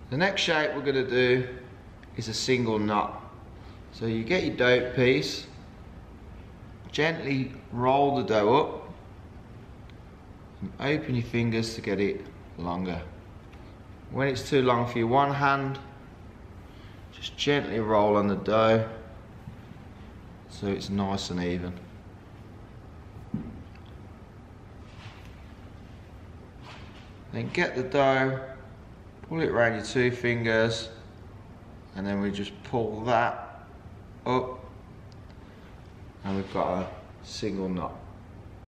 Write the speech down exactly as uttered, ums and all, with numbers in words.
The next shape we're going to do is a single knot. So you get your dough piece, gently roll the dough up, and open your fingers to get it longer. When it's too long for your one hand, just gently roll on the dough so it's nice and even. Then get the dough, pull it around your two fingers, and then we just pull that up, and we've got a single knot.